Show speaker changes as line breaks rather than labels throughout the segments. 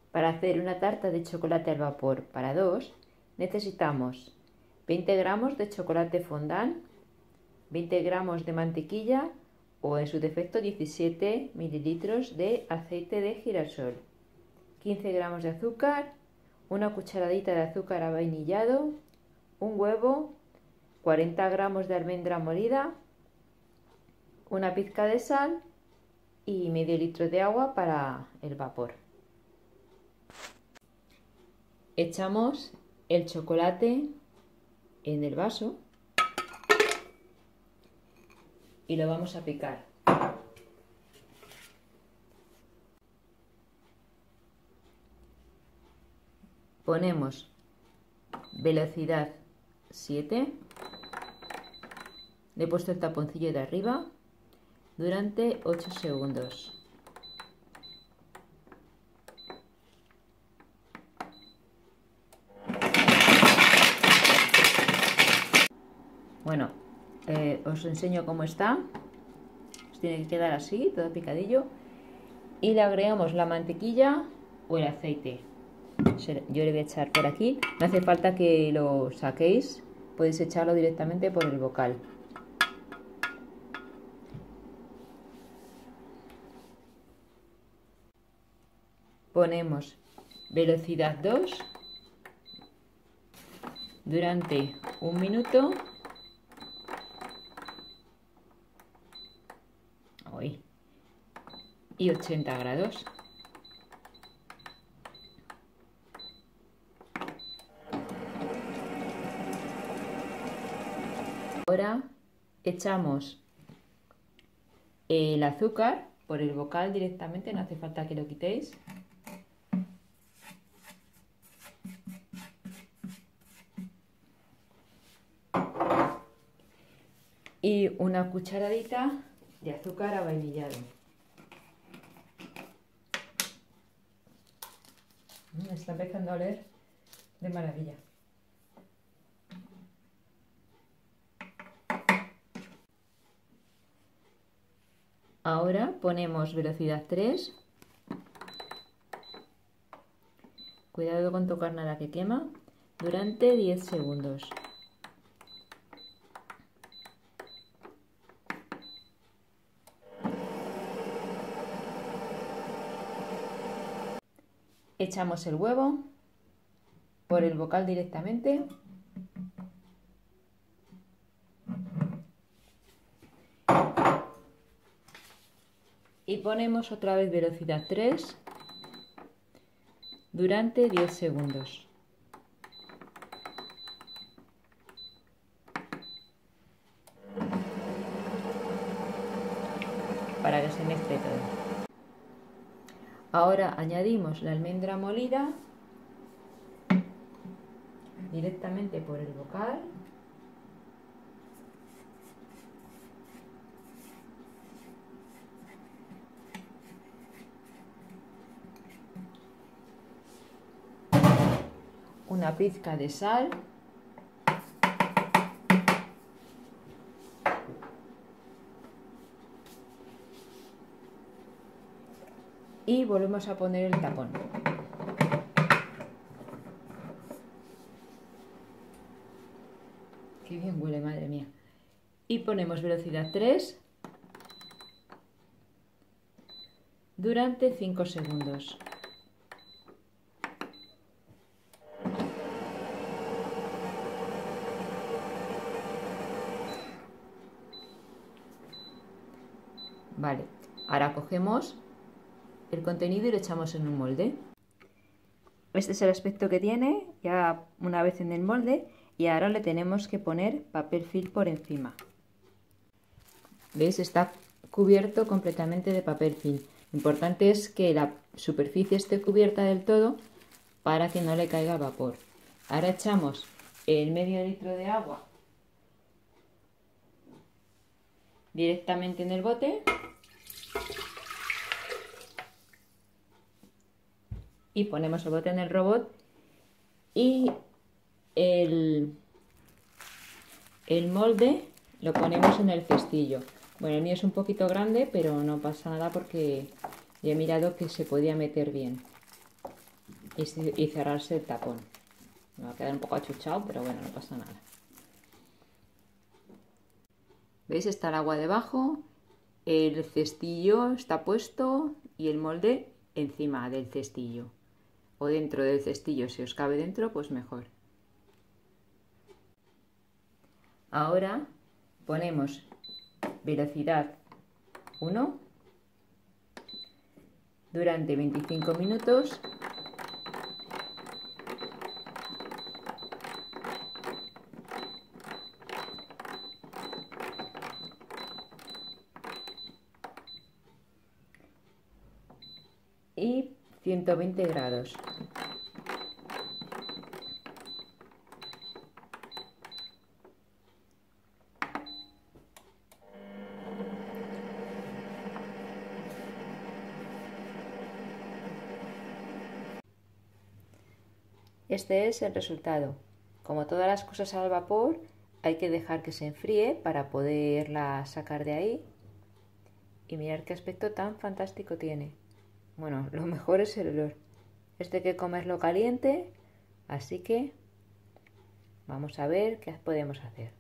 Para hacer una tarta de chocolate al vapor para dos, necesitamos 20 gramos de chocolate fondant, 20 gramos de mantequilla o en su defecto 17 mililitros de aceite de girasol, 15 gramos de azúcar, una cucharadita de azúcar avainillado, un huevo, 40 gramos de almendra molida, una pizca de sal y medio litro de agua para el vapor. Echamos el chocolate en el vaso y lo vamos a picar. Ponemos velocidad 7. Le he puesto el taponcillo de arriba durante 8 segundos. Bueno, os enseño cómo está. Os tiene que quedar así, todo picadillo. Y le agregamos la mantequilla o el aceite. Yo le voy a echar por aquí. No hace falta que lo saquéis, podéis echarlo directamente por el bocal. Ponemos velocidad 2 durante 1 minuto. Y 80 grados. Ahora echamos el azúcar por el bocal directamente, no hace falta que lo quitéis. Y una cucharadita de azúcar avainillado. Está empezando a oler de maravilla. Ahora ponemos velocidad 3. Cuidado con tocar nada que quema. Durante 10 segundos. Echamos el huevo por el bocal directamente. Y ponemos otra vez velocidad 3 durante 10 segundos. Para que se mezcle todo. Ahora añadimos la almendra molida directamente por el bocal. Una pizca de sal. Y volvemos a poner el tapón. Qué bien huele, madre mía. Y ponemos velocidad 3 durante 5 segundos. Vale, ahora cogemos el contenido y lo echamos en un molde. Este es el aspecto que tiene ya una vez en el molde y ahora le tenemos que poner papel film por encima. ¿Veis? Está cubierto completamente de papel film. Lo importante es que la superficie esté cubierta del todo para que no le caiga vapor. Ahora echamos el medio litro de agua directamente en el bote. Y ponemos el bote en el robot y el molde lo ponemos en el cestillo. Bueno, el mío es un poquito grande, pero no pasa nada porque ya he mirado que se podía meter bien. y cerrarse el tapón. Me va a quedar un poco achuchado, pero bueno, no pasa nada. ¿Veis? Está el agua debajo, el cestillo está puesto y el molde encima del cestillo. O dentro del cestillo, si os cabe dentro, pues mejor. Ahora ponemos velocidad 1 durante 25 minutos y 120 grados. Este es el resultado. Como todas las cosas al vapor, hay que dejar que se enfríe para poderla sacar de ahí. Y mirar qué aspecto tan fantástico tiene. Bueno, lo mejor es el olor. Este hay que comerlo caliente, así que vamos a ver qué podemos hacer.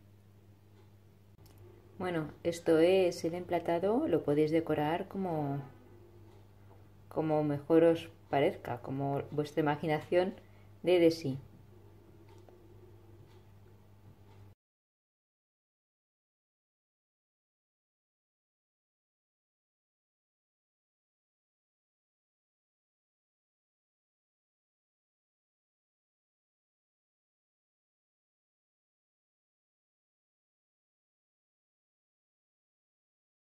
Bueno, esto es el emplatado, lo podéis decorar como mejor os parezca, como vuestra imaginación dé de sí.